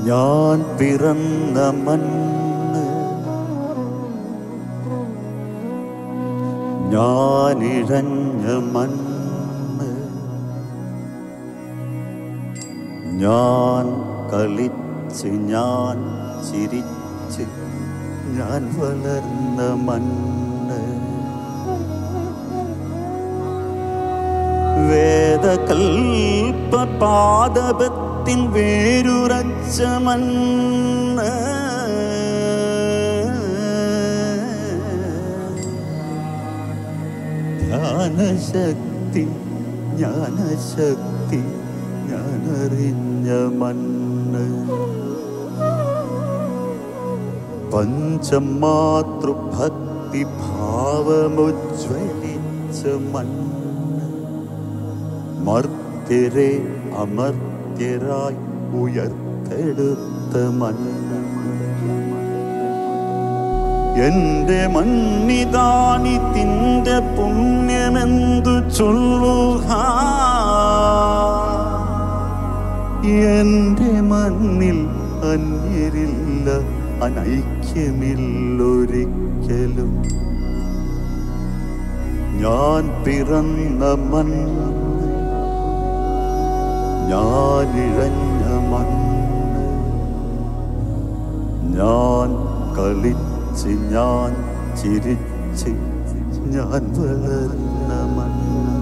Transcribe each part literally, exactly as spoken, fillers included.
ഞാൻ പിറന്ന മണ്ണ്, ഞാനിഴഞ്ഞ മണ്ണ്, ഞാൻ കളിച്ച് ഞാൻ ചിരിച്ച് ഞാൻ വളർന്ന മണ്ണ്, വേദകൽപ്പ പാദപത്തിൻ വേരുറച്ച മണ്ണ്, ധ്യാനശക്തി ജ്ഞാനശക്തി ഞാനറിഞ്ഞ മണ്ണ്, പഞ്ചമാതൃഭക്തി ഭാവമുജ്വലിച്ച മണ്ണ്, മർത്യരെ അമർത്യരായി ഉയർത്തെടുത്ത മണ്ണ്, എന്റെ മണ്ണിതാനിതിന്റെ പുണ്യമെന്തു ചൊല്ലുക, എന്റെ മണ്ണിൽ അന്യരില്ല അനൈക്യമില്ലൊരിക്കലും, ഞാൻ പിറന്ന മണ്ണ്, ഞാനിഴഞ്ഞ മണ്ണ്, ഞാൻ കളിച്ച് ഞാൻ ചിരിച്ച് ഞാൻ വളർന്ന മണ്ണ്.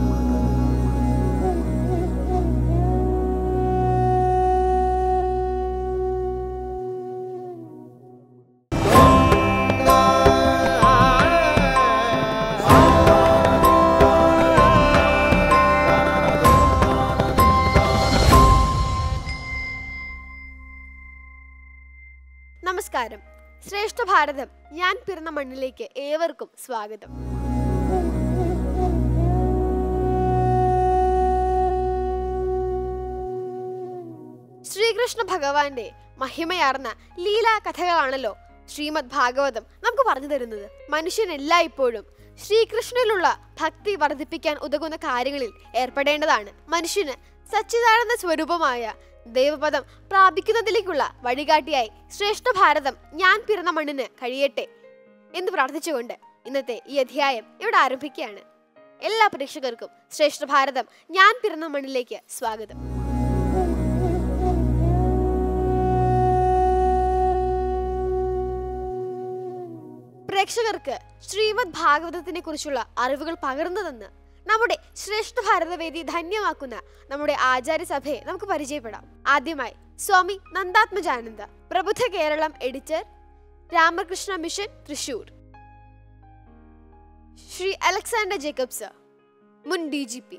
നമസ്കാരം. ശ്രേഷ്ഠ ഭാരതം ഞാൻ പിറന്ന മണ്ണിലേക്ക് ഏവർക്കും സ്വാഗതം. ശ്രീകൃഷ്ണ ഭഗവാന്റെ മഹിമയാർന്ന ലീലാ കഥകളാണല്ലോ ശ്രീമദ് ഭാഗവതം നമുക്ക് പറഞ്ഞു തരുന്നത്. മനുഷ്യൻ എല്ലായ്പ്പോഴും ശ്രീകൃഷ്ണനിലുള്ള ഭക്തി വർദ്ധിപ്പിക്കാൻ ഉതകുന്ന കാര്യങ്ങളിൽ ഏർപ്പെടേണ്ടതാണ്. മനുഷ്യന് സച്ചിദാനന്ദ സ്വരൂപമായ ദൈവപദം പ്രാപിക്കുന്നതിലേക്കുള്ള വഴികാട്ടിയായി ശ്രേഷ്ഠ ഭാരതം ഞാൻ പിറന്ന മണ്ണിന് കഴിയട്ടെ എന്ന് പ്രാർത്ഥിച്ചുകൊണ്ട് ഇന്നത്തെ ഈ അധ്യായം ഇവിടെ ആരംഭിക്കുകയാണ്. എല്ലാ പ്രേക്ഷകർക്കും ശ്രേഷ്ഠ ഭാരതം ഞാൻ പിറന്ന മണ്ണിലേക്ക് സ്വാഗതം. പ്രേക്ഷകർക്ക് ശ്രീമദ് ഭാഗവതത്തിനെ കുറിച്ചുള്ള അറിവുകൾ പകർന്നതെന്ന് നമ്മുടെ ശ്രേഷ്ഠ ഭാരതവേദി ധന്യമാക്കുന്ന നമ്മുടെ ആചാര്യസഭയെ നമുക്ക് പരിചയപ്പെടാം. ആദ്യമായി Swami Nandatmajananda, Prabuddha Keralam editor, Ramakrishna mission, Thrissur. Shri Alexander Jacobs, മുൻ D G P.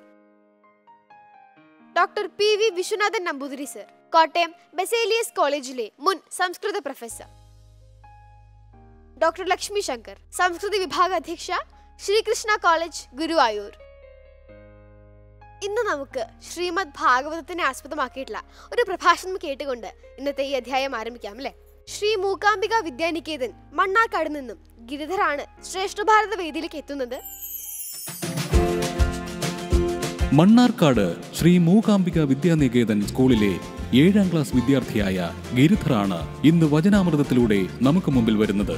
Doctor P V Vishwanathan Namboothiri sir, Kottayam Baselius കോളേജിലെ മുൻ സംസ്കൃത പ്രൊഫസർ. ഡോക്ടർ ലക്ഷ്മി ശങ്കർ, സംസ്കൃതി വിഭാഗ അധ്യക്ഷ, ശ്രീകൃഷ്ണ കോളേജ്, ഗുരുവായൂർ. ഇന്ന് നമുക്ക് ശ്രീമദ് ഭാഗവതത്തിനെ ആസ്പദമാക്കിയിട്ടുള്ള ഒരു പ്രഭാഷണം കേട്ടുകൊണ്ട് ഇന്നത്തെ ഈ അധ്യായം ആരംഭിക്കാം അല്ലേ. ശ്രീ മൂകാംബിക വിദ്യാനികേതൻ മണ്ണാർക്കാട് നിന്നും ഗിരിധറാണ് ശ്രേഷ്ഠ ഭാരത വേദിയിലേക്ക് എത്തുന്നത്. മണ്ണാർക്കാട് ശ്രീ മൂകാംബിക വിദ്യാനികേതൻ സ്കൂളിലെ ഏഴാം ക്ലാസ് വിദ്യാർത്ഥിയായ ഗിരിധറാണ് ഇന്ന് വചനാമൃതത്തിലൂടെ നമുക്ക് മുമ്പിൽ വരുന്നത്.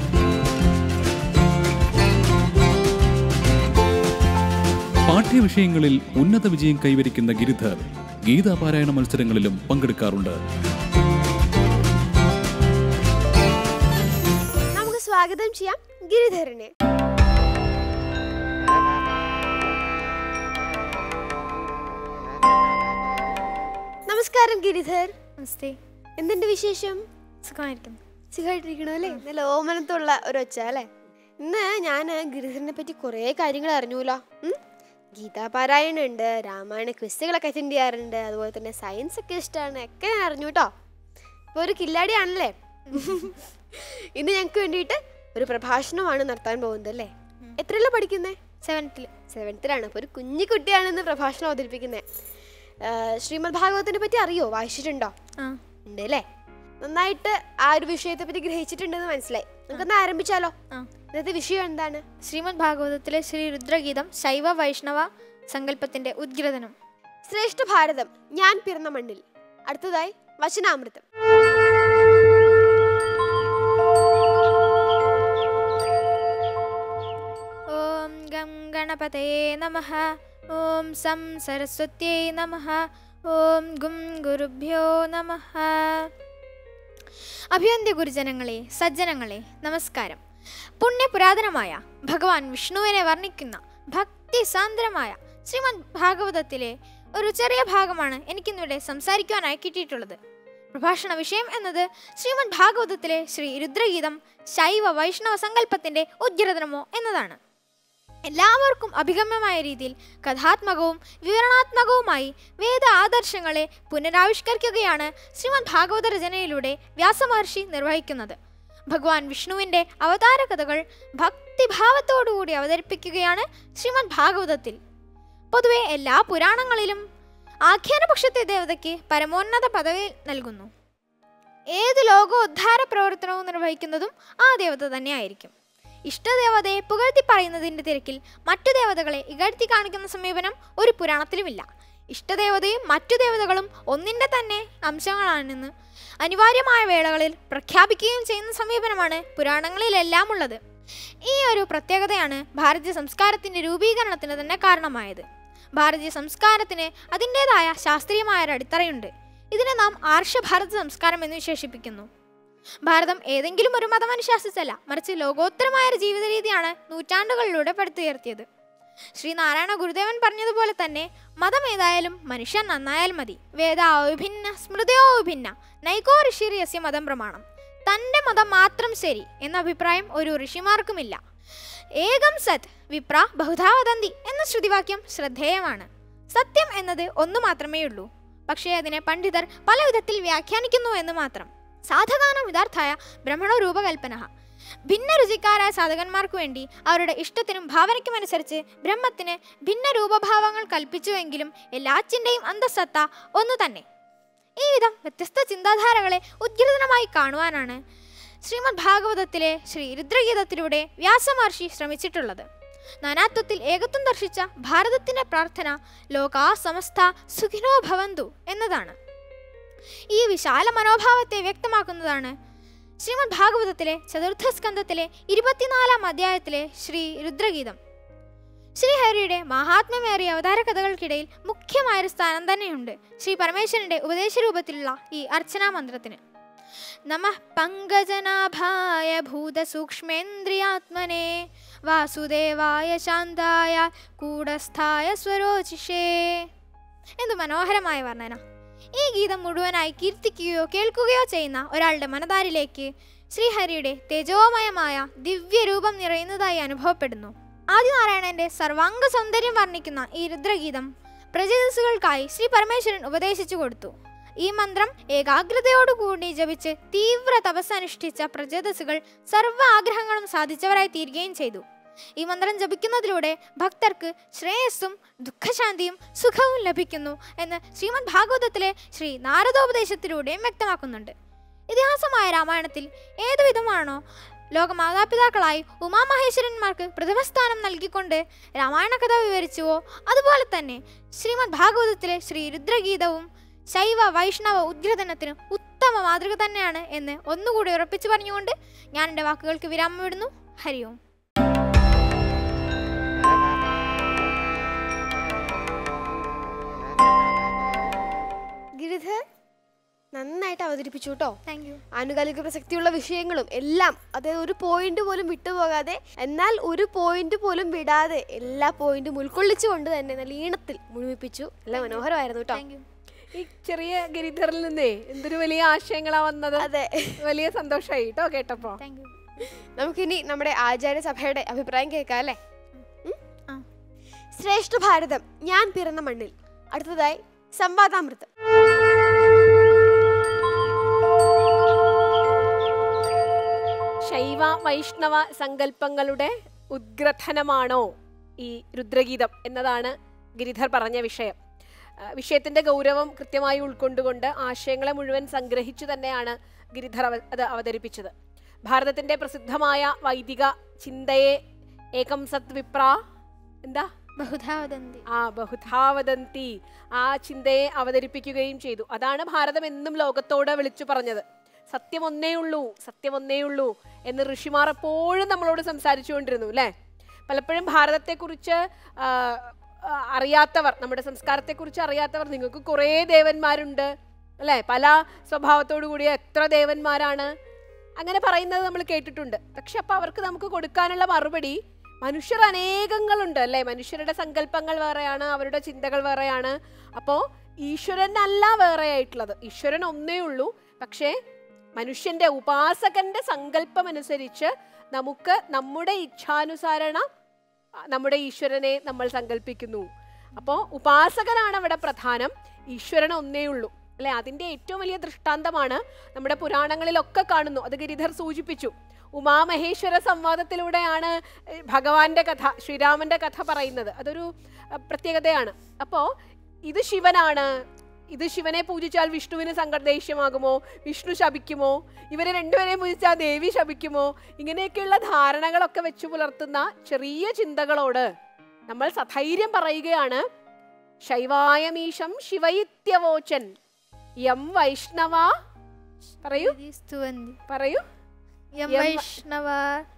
പാഠ്യവിഷയങ്ങളിൽ ഉന്നത വിജയം കൈവരിക്കുന്ന ഗിരിധർ ഗീതാപാരായണ മത്സരങ്ങളിലും പങ്കെടുക്കാറുണ്ട്. നമുക്ക് സ്വാഗതം ചെയ്യാം ഗിരിധരനെ. നമസ്കാരം ഗിരിധർ. നമസ്തേ. എന്തുണ്ട് വിശേഷം? സുഖമായിരിക്കുന്നു. സുഖമായിട്ടിരിക്കണോ അല്ലേ? നല്ല ഓമനത്തുള്ള ഒരൊച്ച അല്ലേ. ഇന്ന് ഞാൻ ഗിരിധരനെ പറ്റി കുറേ കാര്യങ്ങൾ അറിഞ്ഞൂലോ. ഗീതാപാരായണം ഉണ്ട്, രാമായണ ക്വിസുകളൊക്കെ അറ്റൻഡ് ചെയ്യാറുണ്ട്, അതുപോലെ തന്നെ സയൻസ് ഒക്കെ ഇഷ്ടമാണ്, ഒക്കെ ഞാൻ അറിഞ്ഞു കേട്ടോ. ഇപ്പോൾ ഒരു കില്ലാടിയാണല്ലേ. ഇന്ന് ഞങ്ങൾക്ക് വേണ്ടിയിട്ട് ഒരു പ്രഭാഷണമാണ് നടത്താൻ പോകുന്നത് അല്ലേ. എത്രയല്ല പഠിക്കുന്നേ? സെവൻത്തിൽ. സെവൻത്തിലാണ്. അപ്പോൾ ഒരു കുഞ്ഞിക്കുട്ടിയാണ് ഇന്ന് പ്രഭാഷണം അവതരിപ്പിക്കുന്നത്. ശ്രീമദ് ഭാഗവതത്തിനെ പറ്റി അറിയോ? വായിച്ചിട്ടുണ്ടോ? ഉണ്ട് അല്ലേ. നന്നായിട്ട് ആ ഒരു വിഷയത്തെ പറ്റി ഗ്രഹിച്ചിട്ടുണ്ടെന്ന് മനസ്സിലായി. നമുക്കൊന്ന് ആരംഭിച്ചാലോ? ഇന്നത്തെ വിഷയം എന്താണ്? ശ്രീമദ് ഭാഗവതത്തിലെ ശ്രീ രുദ്രഗീതം ശൈവ വൈഷ്ണവ സങ്കല്പത്തിന്റെ ഉദ്ഗ്രഥനം. ശ്രേഷ്ഠ ഭാരതം ഞാൻ പിറന്ന മണ്ണിൽ. അടുത്തതായി വചനാമൃതം. ഗണപതയേ നമഃ. ഓം സം സരസ്വത്യൈ നമഃ. ഓം ഗും ഗുരുഭ്യോ നമഃ. അഭിവന്ദ്യ ഗുരുജനങ്ങളെ, സജ്ജനങ്ങളെ, നമസ്കാരം. പുണ്യപുരാതനമായ ഭഗവാൻ വിഷ്ണുവിനെ വർണ്ണിക്കുന്ന ഭക്തിസാന്ദ്രമായ ശ്രീമദ് ഭാഗവതത്തിലെ ഒരു ചെറിയ ഭാഗമാണ് എനിക്കിന്നിവിടെ സംസാരിക്കുവാനായി കിട്ടിയിട്ടുള്ളത്. പ്രഭാഷണ വിഷയം എന്നത് ശ്രീമദ് ഭാഗവതത്തിലെ ശ്രീ രുദ്രഗീതം ശൈവ വൈഷ്ണവ സങ്കല്പത്തിന്റെ ഉദ്ഗ്രഥനമോ എന്നതാണ്. എല്ലാവർക്കും അഭിഗമ്യമായ രീതിയിൽ കഥാത്മകവും വിവരണാത്മകവുമായി വേദ ആദർശങ്ങളെ പുനരാവിഷ്കരിക്കുകയാണ് ശ്രീമദ് ഭാഗവത രചനയിലൂടെ വ്യാസമഹർഷി നിർവഹിക്കുന്നത്. ഭഗവാൻ വിഷ്ണുവിൻ്റെ അവതാര കഥകൾ ഭക്തിഭാവത്തോടുകൂടി അവതരിപ്പിക്കുകയാണ് ശ്രീമദ് ഭാഗവതത്തിൽ. പൊതുവെ എല്ലാ പുരാണങ്ങളിലും ആഖ്യാനപക്ഷത്തെ ദേവതയ്ക്ക് പരമോന്നത പദവി നൽകുന്നു. ഏത് ലോകോദ്ധാര പ്രവർത്തനവും നിർവഹിക്കുന്നതും ആ ദേവത തന്നെയായിരിക്കും. ഇഷ്ടദേവതയെ പുകഴ്ത്തി പറയുന്നതിൻ്റെ തിരക്കിൽ മറ്റു ദേവതകളെ ഇകഴ്ത്തി കാണിക്കുന്ന സമീപനം ഒരു പുരാണത്തിലുമില്ല. ഇഷ്ടദേവതയും മറ്റു ദേവതകളും ഒന്നിൻ്റെ തന്നെ അംശങ്ങളാണെന്ന് അനിവാര്യമായ വേളകളിൽ പ്രഖ്യാപിക്കുകയും ചെയ്യുന്ന സമീപനമാണ് പുരാണങ്ങളിലെല്ലാം ഉള്ളത്. ഈ ഒരു പ്രത്യേകതയാണ് ഭാരതീയ സംസ്കാരത്തിൻ്റെ രൂപീകരണത്തിന് തന്നെ കാരണമായത്. ഭാരതീയ സംസ്കാരത്തിന് അതിൻ്റെതായ ശാസ്ത്രീയമായ ഒരു അടിത്തറയുണ്ട്. ഇതിനെ നാം ആർഷഭാരത സംസ്കാരം എന്ന് വിശേഷിപ്പിക്കുന്നു. ഭാരതം ഏതെങ്കിലും ഒരു മതം അനുശാസിച്ചല്ല, മറിച്ച് ലോകോത്തരമായ ഒരു ജീവിത രീതിയാണ് നൂറ്റാണ്ടുകളിലൂടെ പടുത്തുയർത്തിയത്. ശ്രീനാരായണ ഗുരുദേവൻ പറഞ്ഞതുപോലെ തന്നെ മതം ഏതായാലും മനുഷ്യൻ നന്നായാൽ മതി. വേദാ വിഭിന്ന സ്മൃതയോ വിഭിന്ന നൈകോ ഋഷിര്യസ്യ മതം പ്രമാണം. തൻ്റെ മതം മാത്രം ശരി എന്ന അഭിപ്രായം ഒരു ഋഷിമാർക്കുമില്ല. ഏകം സത് വിപ്ര ബഹുധാ വദന്തി എന്ന ശ്രുതിവാക്യം ശ്രദ്ധേയമാണ്. സത്യം എന്നത് ഒന്നു മാത്രമേ ഉള്ളൂ, പക്ഷേ അതിനെ പണ്ഡിതർ പല വിധത്തിൽ വ്യാഖ്യാനിക്കുന്നു എന്ന് മാത്രം. സാധകാനം യഥാർത്ഥായ ബ്രഹ്മണോ രൂപകൽപ്പന. ഭിന്ന രുചിക്കാരായ സാധകന്മാർക്ക് വേണ്ടി അവരുടെ ഇഷ്ടത്തിനും ഭാവനയ്ക്കുമനുസരിച്ച് ബ്രഹ്മത്തിന് ഭിന്ന രൂപഭാവങ്ങൾ കൽപ്പിച്ചുവെങ്കിലും എല്ലാറ്റിൻ്റെയും അന്തസത്ത ഒന്നു തന്നെ. ഈ വിധം വ്യത്യസ്ത ചിന്താധാരകളെ ഉദ്ഗ്രഥനമായി കാണുവാനാണ് ശ്രീമദ് ഭാഗവതത്തിലെ ശ്രീ രുദ്രഗീതത്തിലൂടെ വ്യാസമഹർഷി ശ്രമിച്ചിട്ടുള്ളത്. നാനാത്വത്തിൽ ഏകത്വം ദർശിച്ച ഭാരതത്തിൻ്റെ പ്രാർത്ഥന ലോകാ സമസ്ത സുഖിനോ ഭവന്തു എന്നതാണ്. ഈ വിശാല മനോഭാവത്തെ വ്യക്തമാക്കുന്നതാണ് ശ്രീമദ് ഭാഗവതത്തിലെ ചതുർത്ഥ സ്കന്ധത്തിലെ ഇരുപത്തിനാലാം അധ്യായത്തിലെ ശ്രീ രുദ്രഗീതം. ശ്രീഹരിയുടെ മഹാത്മ്യമേറിയ അവതാര കഥകൾക്കിടയിൽ മുഖ്യമായൊരു സ്ഥാനം തന്നെയുണ്ട് ശ്രീ പരമേശ്വരന്റെ ഉപദേശരൂപത്തിലുള്ള ഈ അർച്ചനാ മന്ത്രത്തിന്. നമഃ പങ്കജനാഭായ ഭൂതസൂക്ഷ്മേന്ദ്രിയാത്മനെ വാസുദേവായ ശാന്തായ കൂടസ്ഥായ സ്വരോചിഷേ. എന്ത് മനോഹരമായ വർണ്ണന! ഈ ഗീതം മുഴുവനായി കീർത്തിക്കുകയോ കേൾക്കുകയോ ചെയ്യുന്ന ഒരാളുടെ മനതാരിലേക്ക് ശ്രീഹരിയുടെ തേജോമയമായ ദിവ്യരൂപം നിറയുന്നതായി അനുഭവപ്പെടുന്നു. ആദിനാരായണന്റെ സർവാംഗ സൗന്ദര്യം വർണ്ണിക്കുന്ന ഈ രുദ്രഗീതം പ്രജേതസുകൾക്കായി ശ്രീ പരമേശ്വരൻ ഉപദേശിച്ചു കൊടുത്തു. ഈ മന്ത്രം ഏകാഗ്രതയോടുകൂടി ജപിച്ച് തീവ്ര തപസ് അനുഷ്ഠിച്ച പ്രജേതസുകൾ സർവ്വ ആഗ്രഹങ്ങളും സാധിച്ചവരായി തീരുകയും ചെയ്തു. ഈ മന്ത്രം ജപിക്കുന്നതിലൂടെ ഭക്തർക്ക് ശ്രേയസ്സും ദുഃഖശാന്തിയും സുഖവും ലഭിക്കുന്നു എന്ന് ശ്രീമദ് ഭാഗവതത്തിലെ ശ്രീ നാരദോപദേശത്തിലൂടെയും വ്യക്തമാക്കുന്നുണ്ട്. ഇതിഹാസമായ രാമായണത്തിൽ ഏതുവിധമാണോ ലോകമാതാപിതാക്കളായി ഉമാമഹേശ്വരന്മാർക്ക് പ്രഥമസ്ഥാനം നൽകിക്കൊണ്ട് രാമായണ കഥ വിവരിച്ചുവോ, അതുപോലെ തന്നെ ശ്രീമദ് ഭാഗവതത്തിലെ ശ്രീ രുദ്രഗീതവും ശൈവ വൈഷ്ണവ ഉദ്ഗ്രഥനത്തിന് ഉത്തമ മാതൃക തന്നെയാണ് എന്ന് ഒന്നുകൂടി ഉറപ്പിച്ചു പറഞ്ഞുകൊണ്ട് ഞാൻ എൻ്റെ വാക്കുകൾക്ക് വിരാമം വിടുന്നു. ഹരി ഓം. ഗിരിധർ നന്നായിട്ട് അവതരിപ്പിച്ചു കേട്ടോ. Thank you. ആനുകാലിക പ്രസക്തിയുള്ള വിഷയങ്ങളും എല്ലാം, അതായത് ഒരു പോയിന്റ് പോലും വിട്ടുപോകാതെ, എന്നാൽ ഒരു പോയിന്റ് പോലും വിടാതെ എല്ലാ പോയിന്റും ഉൾക്കൊള്ളിച്ചുകൊണ്ട് തന്നെ നല്ല ഈണത്തിൽ മുഴുമിപ്പിച്ചു. എല്ലാം മനോഹരമായിരുന്നു കേട്ടോ. Thank you. ഈ ചെറിയ ഗിരിധറിൽ നിന്നേ എന്തൊരു വലിയ ആശയങ്ങളാ വന്നത്. അതെ, വലിയ സന്തോഷമായി കേട്ടോ കേട്ടപ്പോ. Thank you. നമുക്കിനി നമ്മുടെ ആചാര്യസഭയുടെ അഭിപ്രായം കേൾക്കാം അല്ലേ? ശ്രേഷ്ഠ ഭാരതം ഞാൻ പിറന്ന മണ്ണിൽ. അടുത്തതായി സംവാദാമൃതം. ശൈവ വൈഷ്ണവ സങ്കല്പങ്ങളുടെ ഉദ്ഗ്രഥനമാണോ ഈ രുദ്രഗീതം എന്നതാണ് ഗിരിധർ പറഞ്ഞ വിഷയം. വിഷയത്തിന്റെ ഗൗരവം കൃത്യമായി ഉൾക്കൊണ്ടുകൊണ്ട് ആശയങ്ങളെ മുഴുവൻ സംഗ്രഹിച്ചു തന്നെയാണ് ഗിരിധർ അത് അവതരിപ്പിച്ചത്. ഭാരതത്തിന്റെ പ്രസിദ്ധമായ വൈദിക ചിന്തയെ ഏകം സത് വിപ്ര എന്താ ബഹുധാവദന്തി ആ ബഹുധാവദന്തി ആ ചിന്തയെ അവതരിപ്പിക്കുകയും ചെയ്തു. അതാണ് ഭാരതം എന്നും ലോകത്തോട് വിളിച്ചു പറഞ്ഞത്. സത്യം ഒന്നേ ഉള്ളൂ, സത്യം ഒന്നേ ഉള്ളൂ എന്ന് ഋഷിമാർ എപ്പോഴും നമ്മളോട് സംസാരിച്ചു കൊണ്ടിരുന്നു അല്ലേ? പലപ്പോഴും ഭാരതത്തെക്കുറിച്ച് അറിയാത്തവർ, നമ്മുടെ സംസ്കാരത്തെക്കുറിച്ച് അറിയാത്തവർ, നിങ്ങൾക്ക് കുറേ ദേവന്മാരുണ്ട് അല്ലേ, പല സ്വഭാവത്തോടു കൂടിയ എത്ര ദേവന്മാരാണ് അങ്ങനെ പറയുന്നത് നമ്മൾ കേട്ടിട്ടുണ്ട്. പക്ഷെ അപ്പം അവർക്ക് നമുക്ക് കൊടുക്കാനുള്ള മറുപടി, മനുഷ്യർ അനേകങ്ങളുണ്ട് അല്ലേ, മനുഷ്യരുടെ സങ്കല്പങ്ങൾ വേറെയാണ്, അവരുടെ ചിന്തകൾ വേറെയാണ്. അപ്പോൾ ഈശ്വരനല്ല വേറെ ആയിട്ടുള്ളത്, ഈശ്വരൻ ഒന്നേ ഉള്ളൂ. പക്ഷേ മനുഷ്യന്റെ ഉപാസകന്റെ സങ്കല്പം അനുസരിച്ച് നമുക്ക് നമ്മുടെ ഇച്ഛാനുസാരണ നമ്മുടെ ഈശ്വരനെ നമ്മൾ സങ്കല്പിക്കുന്നു. അപ്പോൾ ഉപാസകനാണ് അവിടെ പ്രധാനം, ഈശ്വരൻ ഒന്നേ ഉള്ളൂ അല്ലെ. അതിൻ്റെ ഏറ്റവും വലിയ ദൃഷ്ടാന്തമാണ് നമ്മുടെ പുരാണങ്ങളിലൊക്കെ കാണുന്നു. അത് ഗിരിധർ സൂചിപ്പിച്ചു. ഉമാമഹേശ്വര സംവാദത്തിലൂടെയാണ് ഭഗവാന്റെ കഥ, ശ്രീരാമന്റെ കഥ പറയുന്നത്. അതൊരു പ്രത്യേകതയാണ്. അപ്പോൾ ഇത് ശിവനാണ്, ഇത് ശിവനെ പൂജിച്ചാൽ വിഷ്ണുവിന് സങ്ക ദേഷ്യമാകുമോ, വിഷ്ണു ശപിക്കുമോ, ഇവരെ രണ്ടുപേരെയും പൂജിച്ചാൽ ദേവി ശപിക്കുമോ, ഇങ്ങനെയൊക്കെയുള്ള ധാരണകളൊക്കെ വെച്ചു പുലർത്തുന്ന ചെറിയ ചിന്തകളോട് നമ്മൾ സധൈര്യം പറയുകയാണ്, ശൈവായമീശം ശിവയിത്യവോചൻ യം വൈഷ്ണവ പറയൂ പറയൂ വൈഷ്ണവ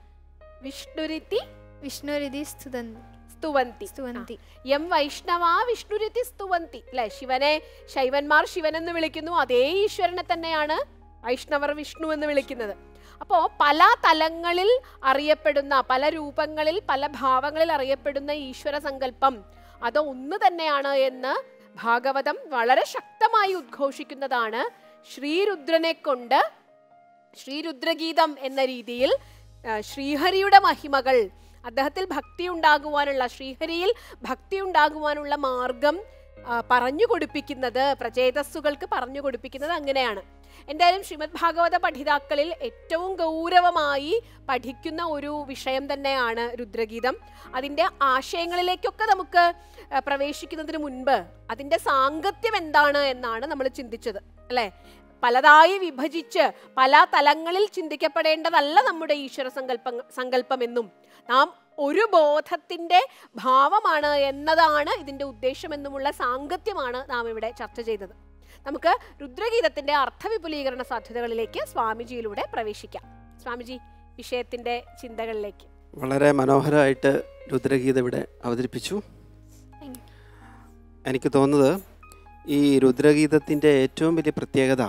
വിഷ്ണുരിതി വിഷ്ണുരിതി സ്തുതന്തി സ്തുവന്തി സ്തുവന്തി യം വൈഷ്ണവ വിഷ്ണുരിതി സ്തുവന്തി അല്ലെ. ശിവനെ ശൈവന്മാർ ശിവൻ എന്ന് വിളിക്കുന്നു, അതേ ഈശ്വരനെ തന്നെയാണ് വൈഷ്ണവർ വിഷ്ണു എന്ന് വിളിക്കുന്നത്. അപ്പോൾ പല തലങ്ങളിൽ അറിയപ്പെടുന്ന, പല രൂപങ്ങളിൽ പല ഭാവങ്ങളിൽ അറിയപ്പെടുന്ന ഈശ്വര സങ്കല്പം അത് ഒന്ന് തന്നെയാണ് എന്ന് ഭാഗവതം വളരെ ശക്തമായി ഉദ്ഘോഷിക്കുന്നതാണ്. ശ്രീരുദ്രനെ കൊണ്ട് ശ്രീരുദ്രഗീതം എന്ന രീതിയിൽ ശ്രീഹരിയുടെ മഹിമകൾ, അദ്ദേഹത്തിൽ ഭക്തി ഉണ്ടാകുവാനുള്ള, ശ്രീഹരിയിൽ ഭക്തി ഉണ്ടാകുവാനുള്ള മാർഗം പറഞ്ഞു കൊടുപ്പിക്കുന്നത്, പ്രചേതസ്സുകൾക്ക് പറഞ്ഞു കൊടുപ്പിക്കുന്നത് അങ്ങനെയാണ്. എന്തായാലും ശ്രീമദ് ഭാഗവത പഠിതാക്കളിൽ ഏറ്റവും ഗൗരവമായി പഠിക്കുന്ന ഒരു വിഷയം തന്നെയാണ് രുദ്രഗീതം. അതിൻ്റെ ആശയങ്ങളിലേക്കൊക്കെ നമുക്ക് പ്രവേശിക്കുന്നതിന് മുൻപ് അതിൻ്റെ സാങ്കത്യം എന്താണ് എന്നാണ് നമ്മൾ ചിന്തിച്ചത് അല്ലേ. പലതായി വിഭജിച്ച് പല തലങ്ങളിൽ ചിന്തിക്കപ്പെടേണ്ടതല്ല നമ്മുടെ ഈശ്വര സങ്കല്പ സങ്കല്പമെന്നും നാം ഒരു ബോധത്തിൻ്റെ ഭാവമാണ് എന്നതാണ് ഇതിൻ്റെ ഉദ്ദേശമെന്നുമുള്ള സാങ്കത്യമാണ് നാം ഇവിടെ ചർച്ച ചെയ്തത്. നമുക്ക് രുദ്രഗീതത്തിൻ്റെ അർത്ഥവിപുലീകരണ സാധ്യതകളിലേക്ക് സ്വാമിജിയിലൂടെ പ്രവേശിക്കാം. സ്വാമിജി, വിഷയത്തിൻ്റെ ചിന്തകളിലേക്ക്. വളരെ മനോഹരമായിട്ട് രുദ്രഗീത ഇവിടെ അവതരിപ്പിച്ചു. എനിക്ക് തോന്നുന്നത് ഈ രുദ്രഗീതത്തിൻ്റെ ഏറ്റവും വലിയ പ്രത്യേകത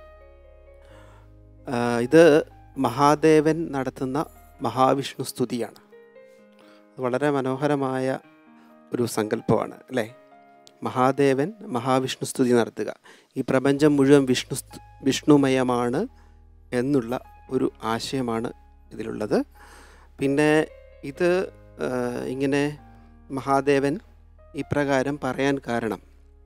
ഇത് മഹാദേവൻ നടത്തുന്ന മഹാവിഷ്ണു സ്തുതിയാണ്. വളരെ മനോഹരമായ ഒരു സങ്കല്പമാണ് അല്ലേ. മഹാദേവൻ മഹാവിഷ്ണു സ്തുതി നടത്തുക, ഈ പ്രപഞ്ചം മുഴുവൻ വിഷ്ണു വിഷ്ണുമയമാണ് എന്നുള്ള ഒരു ആശയമാണ് ഇതിലുള്ളത്. പിന്നെ ഇത് ഇങ്ങനെ മഹാദേവൻ ഇപ്രകാരം പറയാൻ കാരണം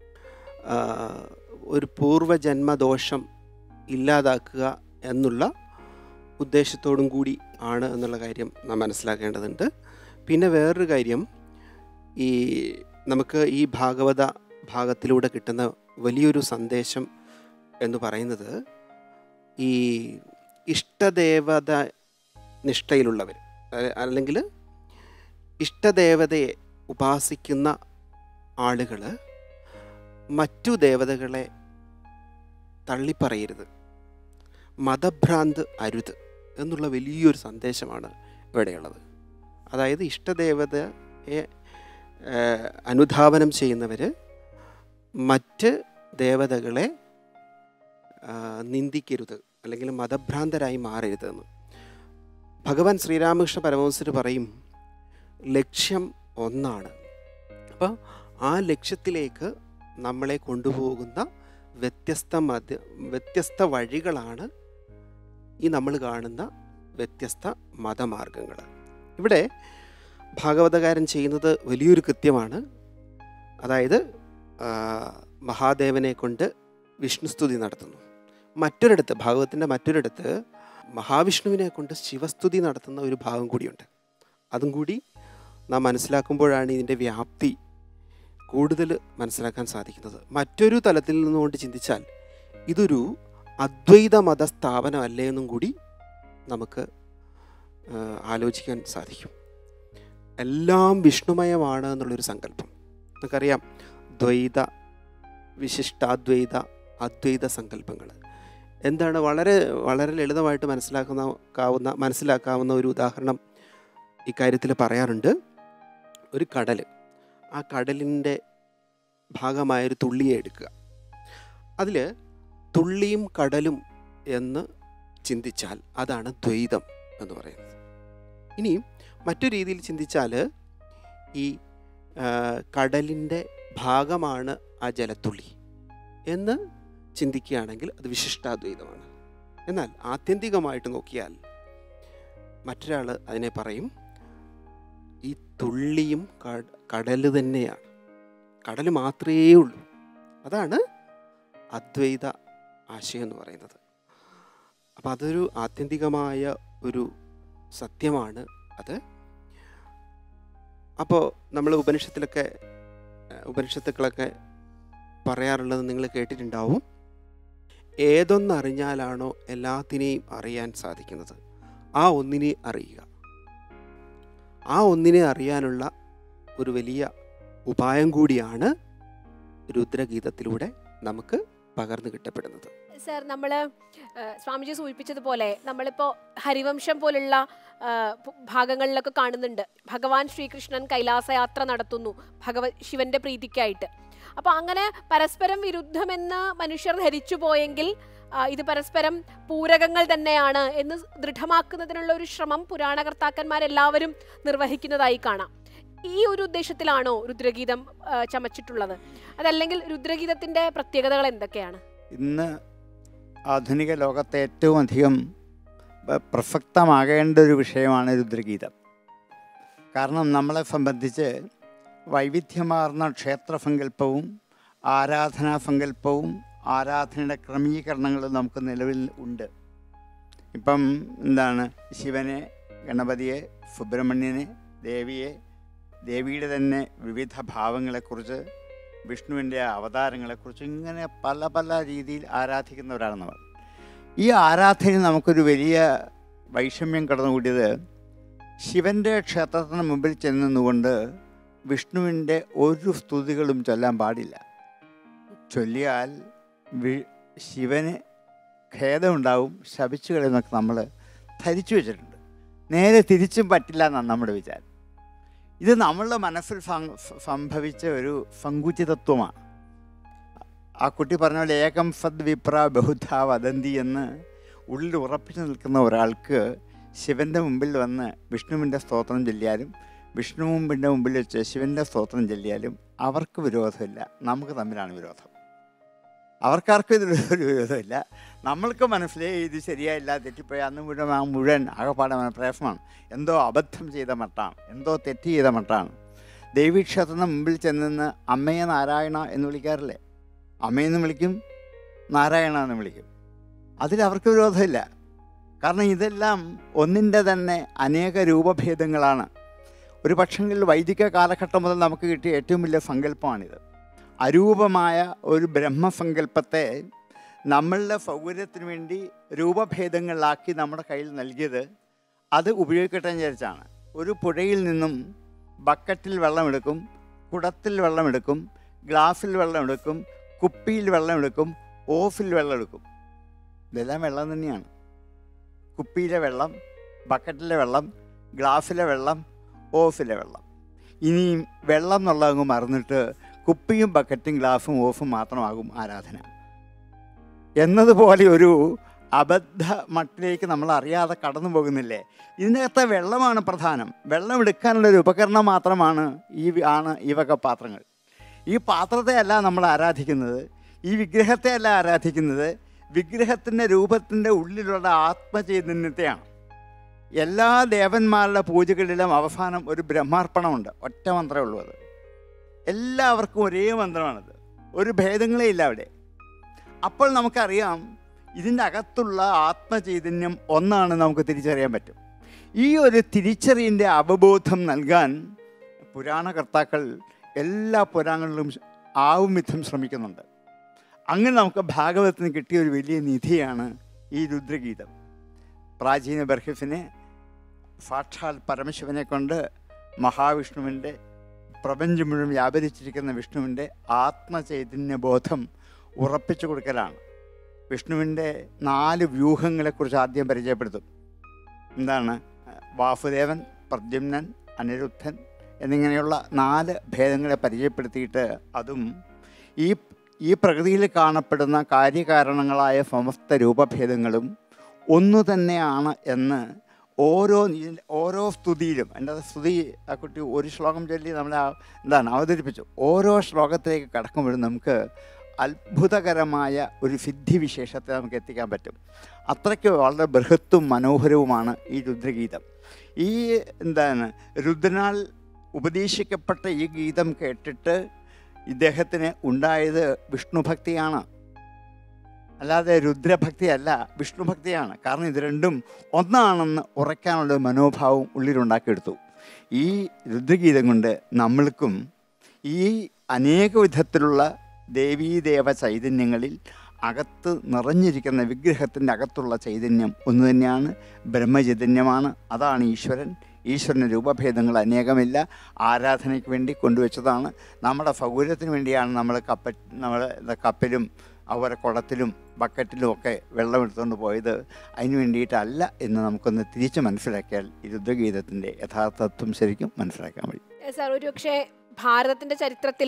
ഒരു പൂർവജന്മദോഷം ഇല്ലാതാക്കുക എന്നുള്ള ഉദ്ദേശത്തോടും കൂടി ആണ് എന്നുള്ള കാര്യം നാം മനസ്സിലാക്കേണ്ടതുണ്ട്. പിന്നെ വേറൊരു കാര്യം, ഈ നമുക്ക് ഈ ഭാഗവത ഭാഗത്തിലൂടെ കിട്ടുന്ന വലിയൊരു സന്ദേശം എന്ന് പറയുന്നത്, ഈ ഇഷ്ടദേവത നിഷ്ഠയിലുള്ളവർ അല്ലെങ്കിൽ ഇഷ്ടദേവതയെ ഉപാസിക്കുന്ന ആളുകൾ മറ്റു ദേവതകളെ തള്ളിപ്പറയരുത്, മതഭ്രാന്ത് അരുത് എന്നുള്ള വലിയൊരു സന്ദേശമാണ് ഇവിടെയുള്ളത്. അതായത് ഇഷ്ടദേവതയെ അനുധാവനം ചെയ്യുന്നവർ മറ്റ് ദേവതകളെ നിന്ദിക്കരുത് അല്ലെങ്കിൽ മതഭ്രാന്തരായി മാറരുതെന്ന് ഭഗവാൻ ശ്രീരാമകൃഷ്ണ പരമഹംസർ പറയും. ലക്ഷ്യം ഒന്നാണ്. അപ്പോൾ ആ ലക്ഷ്യത്തിലേക്ക് നമ്മളെ കൊണ്ടുപോകുന്ന വ്യത്യസ്ത മത വ്യത്യസ്ത വഴികളാണ് ഈ നമ്മൾ കാണുന്ന വ്യത്യസ്ത മതമാർഗങ്ങൾ. ഇവിടെ ഭാഗവതകാരൻ ചെയ്യുന്നത് വലിയൊരു കൃത്യമാണ്. അതായത് മഹാദേവനെ കൊണ്ട് വിഷ്ണുസ്തുതി നടത്തുന്നു. മറ്റൊരിടത്ത് ഭാഗവതത്തിൻ്റെ മറ്റൊരിടത്ത് മഹാവിഷ്ണുവിനെ കൊണ്ട് ശിവസ്തുതി നടത്തുന്ന ഒരു ഭാഗം കൂടിയുണ്ട്. അതും കൂടി നാം മനസ്സിലാക്കുമ്പോഴാണ് ഇതിൻ്റെ വ്യാപ്തി കൂടുതൽ മനസ്സിലാക്കാൻ സാധിക്കുന്നത്. മറ്റൊരു തലത്തിൽ നിന്നുകൊണ്ട് ചിന്തിച്ചാൽ ഇതൊരു അദ്വൈത മത സ്ഥാപനമല്ലേ എന്നും കൂടി നമുക്ക് ആലോചിക്കാൻ സാധിക്കും. എല്ലാം വിഷ്ണുമയമാണ് എന്നുള്ളൊരു സങ്കല്പം നമുക്കറിയാം. ദ്വൈത, വിശിഷ്ടാദ്വൈത, അദ്വൈത സങ്കല്പങ്ങൾ എന്താണ് വളരെ വളരെ ലളിതമായിട്ട് മനസ്സിലാക്കുന്ന മനസ്സിലാക്കാവുന്ന ഒരു ഉദാഹരണം ഇക്കാര്യത്തിൽ പറയാറുണ്ട്, ഒരു കടൽ, ആ കടലിൻ്റെ ഭാഗമായൊരു തുള്ളിയെ എടുക്കുക, അതിൽ തുള്ളിയും കടലും എന്ന് ചിന്തിച്ചാൽ അതാണ് ദ്വൈതം എന്ന് പറയുന്നത്. ഇനി മറ്റു രീതിയിൽ ചിന്തിച്ചാൽ ഈ കടലിൻ്റെ ഭാഗമാണ് ആ ജലത്തുള്ളി എന്ന് ചിന്തിക്കുകയാണെങ്കിൽ അത് വിശിഷ്ടാദ്വൈതമാണ്. എന്നാൽ ആത്യന്തികമായിട്ട് നോക്കിയാൽ മറ്റൊരാൾ അതിനെ പറയും ഈ തുള്ളിയും കടൽ തന്നെയാണ്, കടൽ മാത്രമേ ഉള്ളൂ. അതാണ് അദ്വൈത ആശയം എന്ന് പറയുന്നത്. അപ്പം അതൊരു ആത്യന്തികമായ ഒരു സത്യമാണ് അത്. അപ്പോൾ നമ്മൾ ഉപനിഷത്തിലൊക്കെ ഉപനിഷത്തുക്കളൊക്കെ പറയാറുള്ളത് നിങ്ങൾ കേട്ടിട്ടുണ്ടാവും, ഏതൊന്നറിഞ്ഞാലാണോ എല്ലാത്തിനെയും അറിയാൻ സാധിക്കുന്നത് ആ ഒന്നിനെ അറിയുക. ആ ഒന്നിനെ അറിയാനുള്ള ഒരു വലിയ ഉപായം കൂടിയാണ് രുദ്രഗീതത്തിലൂടെ നമുക്ക് പകർന്നു കിട്ടപ്പെടുന്നത്. സർ, നമ്മൾ സ്വാമിജി സൂചിപ്പിച്ചതുപോലെ നമ്മളിപ്പോൾ ഹരിവംശം പോലുള്ള ഭാഗങ്ങളിലൊക്കെ കാണുന്നുണ്ട്, ഭഗവാൻ ശ്രീകൃഷ്ണൻ കൈലാസയാത്ര നടത്തുന്നു ഭഗവ ശിവന്റെ പ്രീതിക്കായിട്ട്. അപ്പോൾ അങ്ങനെ പരസ്പരം വിരുദ്ധമെന്ന് മനുഷ്യർ ധരിച്ചു പോയെങ്കിൽ ഇത് പരസ്പരം പൂരകങ്ങൾ തന്നെയാണ് എന്ന് ദൃഢമാക്കുന്നതിനുള്ള ഒരു ശ്രമം പുരാണകർത്താക്കന്മാരെല്ലാവരും നിർവഹിക്കുന്നതായി കാണാം. ഈ ഒരു ഉദ്ദേശത്തിലാണോ രുദ്രഗീതം ചമച്ചിട്ടുള്ളത്? അതല്ലെങ്കിൽ രുദ്രഗീതത്തിന്റെ പ്രത്യേകതകൾ എന്തൊക്കെയാണ്? ഇന്ന് ആധുനിക ലോകത്തെ ഏറ്റവും അധികം പ്രസക്തമാകേണ്ട ഒരു വിഷയമാണ് രുദ്രഗീതം. കാരണം നമ്മളെ സംബന്ധിച്ച് വൈവിധ്യമാർന്ന ക്ഷേത്രസങ്കല്പവും ആരാധനാസങ്കല്പവും ആരാധനയുടെ ക്രമീകരണങ്ങളും നമുക്ക് നിലവിൽ ഉണ്ട്. ഇപ്പം എന്താണ്, ശിവനെ, ഗണപതിയെ, സുബ്രഹ്മണ്യനെ, ദേവിയെ, ദേവിയുടെ തന്നെ വിവിധ ഭാവങ്ങളെക്കുറിച്ച്, വിഷ്ണുവിൻ്റെ അവതാരങ്ങളെക്കുറിച്ച്, ഇങ്ങനെ പല പല രീതിയിൽ ആരാധിക്കുന്നവരാണ് നമ്മൾ. ഈ ആരാധന നമുക്കൊരു വലിയ വൈഷമ്യം കടന്നുകൂടിയത്, ശിവൻ്റെ ക്ഷേത്രത്തിന് മുമ്പിൽ ചെന്നുകൊണ്ട് വിഷ്ണുവിൻ്റെ ഒരു സ്തുതികളും ചൊല്ലാൻ പാടില്ല. ചൊല്ലിയാൽ വി ശിവന് ഖേദമുണ്ടാവും, ശപിച്ചു കളയുന്നൊക്കെ നമ്മൾ ധരിച്ചു വെച്ചിട്ടുണ്ട്. നേരെ തിരിച്ചും പറ്റില്ല എന്നാണ് നമ്മുടെ വിചാരം. ഇത് നമ്മളുടെ മനസ്സിൽ സംഭവിച്ച ഒരു സങ്കുചിതത്വമാണ്. ആ കുട്ടി പറഞ്ഞ പോലെ ഏകം സദ് വിപ്ര ബഹുധ വദന്തി എന്ന് ഉള്ളിൽ ഉറപ്പിച്ചു നിൽക്കുന്ന ഒരാൾക്ക് ശിവൻ്റെ മുമ്പിൽ വന്ന് വിഷ്ണുവിൻ്റെ സ്തോത്രം ചൊല്ലിയാലും വിഷ്ണുവിൻ്റെ മുമ്പിൽ വെച്ച് ശിവൻ്റെ സ്തോത്രം ചൊല്ലിയാലും അവർക്ക് വിരോധമില്ല, നമുക്ക് തമ്മിലാണ് വിരോധം. അവർക്കാർക്കും ഇതിലൊരു വിരോധമില്ല. നമ്മൾക്ക് മനസ്സിലായി ഇത് ശരിയായില്ല, തെറ്റിപ്പോയി, അന്ന് മുഴുവൻ ആ മുഴുവൻ ആകപ്പാടെ പ്രയാസമാണ്, എന്തോ അബദ്ധം ചെയ്ത മട്ടാണ്, എന്തോ തെറ്റ് ചെയ്ത മട്ടാണ്. ദേവീക്ഷേത്രത്തിന് മുമ്പിൽ ചെന്ന് അമ്മയെ നാരായണ എന്ന് വിളിക്കാറില്ലേ? അമ്മയെന്ന് വിളിക്കും, നാരായണ എന്ന് വിളിക്കും. അതിലവർക്ക് വിരോധമില്ല. കാരണം ഇതെല്ലാം ഒന്നിൻ്റെ തന്നെ അനേക രൂപഭേദങ്ങളാണ്. ഒരു പക്ഷെങ്കിൽ വൈദിക കാലഘട്ടം മുതൽ നമുക്ക് കിട്ടിയ ഏറ്റവും വലിയ സങ്കല്പമാണിത്. അരൂപമായ ഒരു ബ്രഹ്മസങ്കല്പത്തെ നമ്മളുടെ സൗകര്യത്തിന് വേണ്ടി രൂപഭേദങ്ങളിലാക്കി നമ്മുടെ കയ്യിൽ നൽകിയത് അത് ഉപയോഗിക്കട്ടെ എന്ന് വിചാരിച്ചാണ്. ഒരു പുഴയിൽ നിന്നും ബക്കറ്റിൽ വെള്ളമെടുക്കും, കുടത്തിൽ വെള്ളമെടുക്കും, ഗ്ലാസ്സിൽ വെള്ളമെടുക്കും, കുപ്പിയിൽ വെള്ളമെടുക്കും, ഓഫിൽ വെള്ളമെടുക്കും. ഇതെല്ലാം വെള്ളം തന്നെയാണ്. കുപ്പിയിലെ വെള്ളം, ബക്കറ്റിലെ വെള്ളം, ഗ്ലാസ്സിലെ വെള്ളം, ഓഫിലെ വെള്ളം. ഇനിയും വെള്ളം എന്നുള്ളതങ്ങ് മറന്നിട്ട് കുപ്പിയും ബക്കറ്റും ഗ്ലാസും ഓഫും മാത്രമാകും ആരാധന എന്നതുപോലെ ഒരു അബദ്ധ മട്ടിലേക്ക് നമ്മൾ അറിയാതെ കടന്നു പോകുന്നില്ലേ? ഇതിനകത്തെ വെള്ളമാണ് പ്രധാനം. വെള്ളം എടുക്കാനുള്ളൊരു ഉപകരണം മാത്രമാണ് ഈ ആണ് ഈ വക പാത്രങ്ങൾ. ഈ പാത്രത്തെ അല്ല നമ്മൾ ആരാധിക്കുന്നത്, ഈ വിഗ്രഹത്തെ അല്ല ആരാധിക്കുന്നത്, വിഗ്രഹത്തിൻ്റെ രൂപത്തിൻ്റെ ഉള്ളിലുള്ള ആത്മചൈതന്യത്തെയാണ്. എല്ലാ ദേവന്മാരുടെ പൂജകളിലും അവസാനം ഒരു ബ്രഹ്മാർപ്പണമുണ്ട്. ഒറ്റ മന്ത്രമേ ഉള്ളൂ. അത് എല്ലാവർക്കും ഒരേ മന്ത്രമാണത്, ഒരു ഭേദങ്ങളേ ഇല്ല അവിടെ. അപ്പോൾ നമുക്കറിയാം ഇതിൻ്റെ അകത്തുള്ള ആത്മചൈതന്യം ഒന്നാണ്, നമുക്ക് തിരിച്ചറിയാൻ പറ്റും. ഈ ഒരു തിരിച്ചറിവിൻ്റെ അവബോധം നൽകാൻ പുരാണകർത്താക്കൾ എല്ലാ പുരാണങ്ങളിലും ആവും വിധം ശ്രമിക്കുന്നുണ്ട്. അങ്ങനെ നമുക്ക് ഭാഗവതത്തിന് കിട്ടിയ ഒരു വലിയ നിധിയാണ് ഈ രുദ്രഗീതം. പ്രാചീന ബർഹിസിനെ സാക്ഷാൽ പരമശിവനെ കൊണ്ട് മഹാവിഷ്ണുവിൻ്റെ പ്രപഞ്ചം മുഴുവൻ വ്യാപരിച്ചിരിക്കുന്ന വിഷ്ണുവിൻ്റെ ആത്മചൈതന്യബോധം ഉറപ്പിച്ചു കൊടുക്കലാണ്. വിഷ്ണുവിൻ്റെ നാല് വ്യൂഹങ്ങളെക്കുറിച്ച് ആദ്യം പരിചയപ്പെടുത്തും. എന്താണ്? വാസുദേവൻ, പ്രദ്യുമ്നൻ, അനിരുദ്ധൻ എന്നിങ്ങനെയുള്ള നാല് ഭേദങ്ങളെ പരിചയപ്പെടുത്തിയിട്ട് അതും ഈ ഈ പ്രകൃതിയിൽ കാണപ്പെടുന്ന കാര്യകാരണങ്ങളായ സമസ്ത രൂപഭേദങ്ങളും ഒന്നു തന്നെയാണ് എന്ന് ഓരോ ഓരോ സ്തുതിയിലും, എൻ്റെ സ്തുതി ആ കുട്ടി ഒരു ശ്ലോകം ചൊല്ലി നമ്മളെ എന്താണ് അവതരിപ്പിച്ചു. ഓരോ ശ്ലോകത്തിലേക്ക് കടക്കുമ്പോഴും നമുക്ക് അത്ഭുതകരമായ ഒരു സിദ്ധിവിശേഷത്തെ നമുക്ക് എത്തിക്കാൻ പറ്റും. അത്രയ്ക്ക് വളരെ ബൃഹത്തും മനോഹരവുമാണ് ഈ രുദ്രഗീതം. ഈ എന്താണ് രുദ്രനാൽ ഉപദേശിക്കപ്പെട്ട ഈ ഗീതം കേട്ടിട്ട് ഇദ്ദേഹത്തിന് ഉണ്ടായത് വിഷ്ണുഭക്തിയാണ്, അല്ലാതെ രുദ്രഭക്തിയല്ല, വിഷ്ണുഭക്തിയാണ്. കാരണം ഇത് രണ്ടും ഒന്നാണെന്ന് ഉറയ്ക്കാനുള്ള മനോഭാവം ഉള്ളിലുണ്ടാക്കിയെടുത്തു. ഈ രുദ്രഗീതം കൊണ്ട് നമ്മൾക്കും ഈ അനേക വിധത്തിലുള്ള ദേവീദേവ ചൈതന്യങ്ങളിൽ അകത്ത് നിറഞ്ഞിരിക്കുന്ന വിഗ്രഹത്തിൻ്റെ അകത്തുള്ള ചൈതന്യം ഒന്നു തന്നെയാണ്, ബ്രഹ്മചൈതന്യമാണ്. അതാണ് ഈശ്വരൻ. ഈശ്വരന് രൂപഭേദങ്ങൾ അനേകമില്ല. ആരാധനയ്ക്ക് വേണ്ടി കൊണ്ടുവച്ചതാണ്. നമ്മുടെ സൗകര്യത്തിന് വേണ്ടിയാണ് നമ്മൾ കപ്പ നമ്മൾ കപ്പിലും അതുപോലെ കുടത്തിലും ബക്കറ്റിലും ഒക്കെ വെള്ളം എടുത്തുകൊണ്ട് പോയത്. അതിന് വേണ്ടിയിട്ടല്ല എന്ന് നമുക്കൊന്ന് തിരിച്ച് മനസ്സിലാക്കിയാൽ ഈ രുദ്രഗീതത്തിൻ്റെ യഥാർത്ഥത്വം ശരിക്കും മനസ്സിലാക്കാൻ കഴിയും. സാർ, ഒരു പക്ഷേ ഭാരതത്തിൻ്റെ ചരിത്രത്തിൽ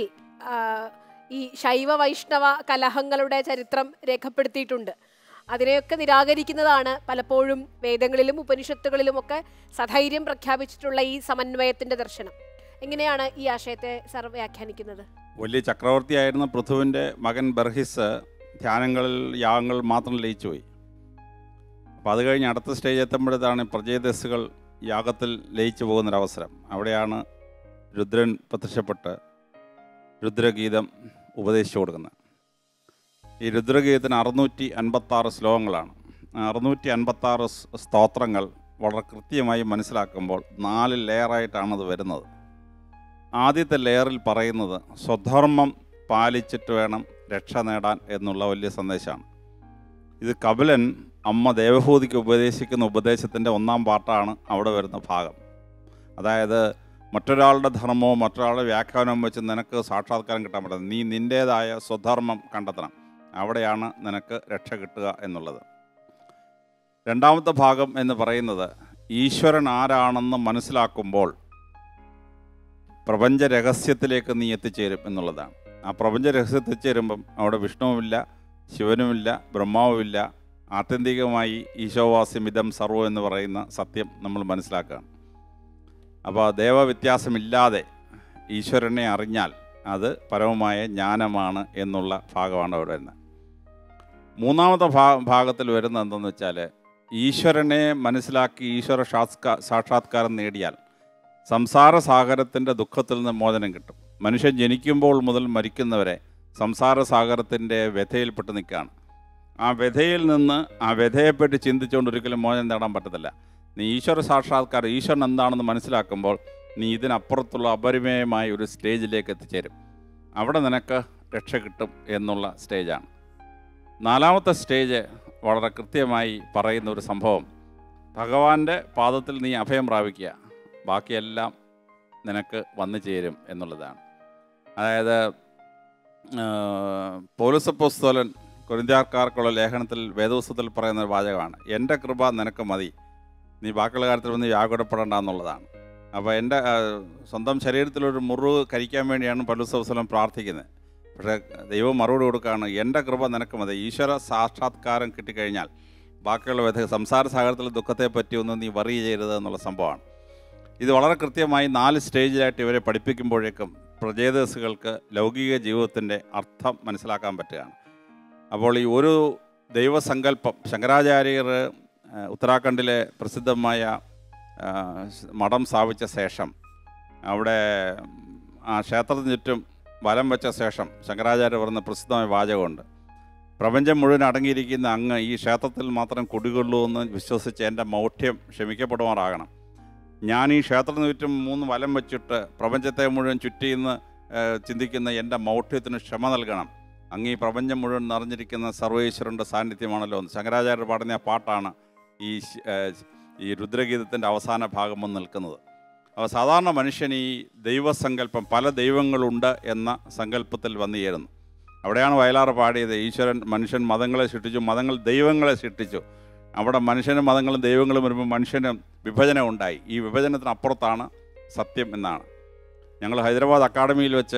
ഈ ശൈവ വൈഷ്ണവ കലഹങ്ങളുടെ ചരിത്രം രേഖപ്പെടുത്തിയിട്ടുണ്ട്. അതിനെയൊക്കെ നിരാകരിക്കുന്നതാണ് പലപ്പോഴും വേദങ്ങളിലും ഉപനിഷത്തുകളിലും ഒക്കെ സധൈര്യം പ്രഖ്യാപിച്ചിട്ടുള്ള ഈ സമന്വയത്തിൻ്റെ ദർശനം. എങ്ങനെയാണ് ഈ ആശയത്തെ സാർ വ്യാഖ്യാനിക്കുന്നത്? വലിയ ചക്രവർത്തിയായിരുന്ന പൃഥുവിൻ്റെ മകൻ ബർഹിസ് ധ്യാനങ്ങളിൽ യാഗങ്ങൾ മാത്രം ലയിച്ചു പോയി. അപ്പോൾ അത് കഴിഞ്ഞ് അടുത്ത സ്റ്റേജ് എത്തുമ്പോഴത്താണ് പ്രജേതസ്സുകൾ യാഗത്തിൽ ലയിച്ചു പോകുന്നൊരവസരം. അവിടെയാണ് രുദ്രൻ പ്രത്യക്ഷപ്പെട്ട് രുദ്രഗീതം ഉപദേശിച്ചു കൊടുക്കുന്നത്. ഈ രുദ്രഗീതത്തിന് അറുന്നൂറ്റി അൻപത്താറ് ശ്ലോകങ്ങളാണ്. അറുന്നൂറ്റി അൻപത്താറ് സ്തോത്രങ്ങൾ വളരെ കൃത്യമായി മനസ്സിലാക്കുമ്പോൾ നാല് ലെയറായിട്ടാണത് വരുന്നത്. ആദ്യത്തെ ലെയറിൽ പറയുന്നത് സ്വധർമ്മം പാലിച്ചിട്ട് വേണം രക്ഷ നേടാൻ എന്നുള്ള വലിയ സന്ദേശമാണ്. ഇത് കപിലൻ അമ്മ ദേവഹൂതിക്ക് ഉപദേശിക്കുന്ന ഉപദേശത്തിൻ്റെ ഒന്നാം പാർട്ടാണ് അവിടെ വരുന്ന ഭാഗം. അതായത് മറ്റൊരാളുടെ ധർമ്മവും മറ്റൊരാളുടെ വ്യാഖ്യാനവും വെച്ച് നിനക്ക് സാക്ഷാത്കാരം കിട്ടാൻ പറ്റുന്നത്, നീ നിൻ്റേതായ സ്വധർമ്മം കണ്ടെത്തണം, അവിടെയാണ് നിനക്ക് രക്ഷ കിട്ടുക എന്നുള്ളത്. രണ്ടാമത്തെ ഭാഗം എന്ന് പറയുന്നത് ഈശ്വരൻ ആരാണെന്ന് മനസ്സിലാക്കുമ്പോൾ പ്രപഞ്ച രഹസ്യത്തിലേക്ക് നീ എത്തിച്ചേരും എന്നുള്ളതാണ്. ആ പ്രപഞ്ച രഹസ്യത്തിൽ എത്തിച്ചേരുമ്പം അവിടെ വിഷ്ണുവുമില്ല, ശിവനുമില്ല, ബ്രഹ്മാവുമില്ല. ആത്യന്തികമായി ഈശോവാസ്യമിതം സർവ്വം എന്ന് പറയുന്ന സത്യം നമ്മൾ മനസ്സിലാക്കുകയാണ്. അപ്പോൾ ദേവവ്യത്യാസമില്ലാതെ ഈശ്വരനെ അറിഞ്ഞാൽ അത് പരമമായ ജ്ഞാനമാണ് എന്നുള്ള ഭാഗമാണ് അവിടെ വരുന്നത്. മൂന്നാമത്തെ ഭാ ഭാഗത്തിൽ വരുന്നത് എന്തെന്ന് വെച്ചാൽ ഈശ്വരനെ മനസ്സിലാക്കി ഈശ്വര സാക്ഷാ സാക്ഷാത്കാരം നേടിയാൽ സംസാര സാഗരത്തിൻ്റെ ദുഃഖത്തിൽ നിന്ന് മോചനം കിട്ടും. മനുഷ്യൻ ജനിക്കുമ്പോൾ മുതൽ മരിക്കുന്നവരെ സംസാര സാഗരത്തിൻ്റെ വ്യഥയിൽപ്പെട്ട് നിൽക്കുകയാണ്. ആ വ്യഥയിൽ നിന്ന് ആ വ്യഥയെപ്പറ്റി ചിന്തിച്ചുകൊണ്ട് ഒരിക്കലും മോചനം നേടാൻ പറ്റത്തില്ല. നീ ഈശ്വര സാക്ഷാത്കാരം, ഈശ്വരൻ എന്താണെന്ന് മനസ്സിലാക്കുമ്പോൾ നീ ഇതിനപ്പുറത്തുള്ള അപരിമേയമായ ഒരു സ്റ്റേജിലേക്ക് എത്തിച്ചേരും. അവിടെ നിനക്ക് രക്ഷ കിട്ടും എന്നുള്ള സ്റ്റേജാണ്. നാലാമത്തെ സ്റ്റേജ് വളരെ കൃത്യമായി പറയുന്ന ഒരു സംഭവം, ഭഗവാന്റെ പാദത്തിൽ നീ അഭയം പ്രാപിക്കുക, ബാക്കിയെല്ലാം നിനക്ക് വന്നു ചേരും എന്നുള്ളതാണ്. അതായത് പൗലോസ് അപ്പോസ്തലൻ കൊരിന്ത്യർക്കാർക്കുള്ള ലേഖനത്തിൽ വേദപുസ്തകത്തിൽ പറയുന്ന ഒരു വാചകമാണ്, എൻ്റെ കൃപ നിനക്ക് മതി, നീ ബാക്കിയുള്ള കാര്യത്തിൽ വന്ന് വ്യാകുലപ്പെടേണ്ട എന്നുള്ളതാണ്. അപ്പോൾ എൻ്റെ സ്വന്തം ശരീരത്തിലൊരു മുറിവ് കരിക്കാൻ വേണ്ടിയാണ് പൗലോസ് അപ്പോസ്തലൻ പ്രാർത്ഥിക്കുന്നത്. പക്ഷേ ദൈവം മറുപടി കൊടുക്കുകയാണ്, എൻ്റെ കൃപ നിനക്ക് മതി, ഈശ്വര സാക്ഷാത്കാരം കിട്ടിക്കഴിഞ്ഞാൽ ബാക്കിയുള്ള വ്യഥ സംസാര സാഗരത്തിലെ ദുഃഖത്തെ പറ്റി ഒന്നും നീ വറി ചെയ്യരുത് എന്നുള്ള സംഭവമാണ്. ഇത് വളരെ കൃത്യമായി നാല് സ്റ്റേജിലായിട്ട് ഇവരെ പഠിപ്പിക്കുമ്പോഴേക്കും പ്രജേതസുകൾക്ക് ലൗകിക ജീവിതത്തിൻ്റെ അർത്ഥം മനസ്സിലാക്കാൻ പറ്റുകയാണ്. അപ്പോൾ ഈ ഒരു ദൈവസങ്കല്പം ശങ്കരാചാര്യർ ഉത്തരാഖണ്ഡിലെ പ്രസിദ്ധമായ മഠം സ്ഥാപിച്ച ശേഷം അവിടെ ആ ക്ഷേത്രത്തിന് ചുറ്റും വലം വെച്ച ശേഷം ശങ്കരാചാര്യ പറയുന്ന പ്രസിദ്ധമായ വാചകമുണ്ട്, പ്രപഞ്ചം മുഴുവൻ അടങ്ങിയിരിക്കുന്ന അങ്ങ് ഈ ക്ഷേത്രത്തിൽ മാത്രം കുടികൊള്ളൂ എന്ന് വിശ്വസിച്ച് എൻ്റെ മൗഢ്യം ക്ഷമിക്കപ്പെടുമാറാകണം. ഞാൻ ഈ ക്ഷേത്രത്തിന് ചുറ്റും മൂന്ന് വലം വെച്ചിട്ട് പ്രപഞ്ചത്തെ മുഴുവൻ ചുറ്റിന്ന് ചിന്തിക്കുന്ന എൻ്റെ മൗഢ്യത്തിന് ക്ഷമ നൽകണം. അങ്ങ് ഈ പ്രപഞ്ചം മുഴുവൻ നിറഞ്ഞിരിക്കുന്ന സർവേശ്വരൻ്റെ സാന്നിധ്യമാണല്ലോ എന്ന് ശങ്കരാചാര്യർ പാടുന്ന പാട്ടാണ് ഈ ഈ രുദ്രഗീതത്തിൻ്റെ അവസാന ഭാഗം വന്ന് നിൽക്കുന്നത്. അപ്പോൾ സാധാരണ മനുഷ്യൻ ഈ ദൈവസങ്കല്പം, പല ദൈവങ്ങളുണ്ട് എന്ന സങ്കല്പത്തിൽ വന്നു ചേരുന്നു. അവിടെയാണ് വയലാർ പാടിയത്, ഈശ്വരൻ മനുഷ്യൻ മതങ്ങളെ സൃഷ്ടിച്ചു, മതങ്ങൾ ദൈവങ്ങളെ സൃഷ്ടിച്ചു. അവിടെ മനുഷ്യനും മതങ്ങളും ദൈവങ്ങളും വരുമ്പോൾ മനുഷ്യന് വിഭജനം ഉണ്ടായി. ഈ വിഭജനത്തിനപ്പുറത്താണ് സത്യം എന്നാണ്. ഞങ്ങൾ ഹൈദരാബാദ് അക്കാഡമിയിൽ വെച്ച്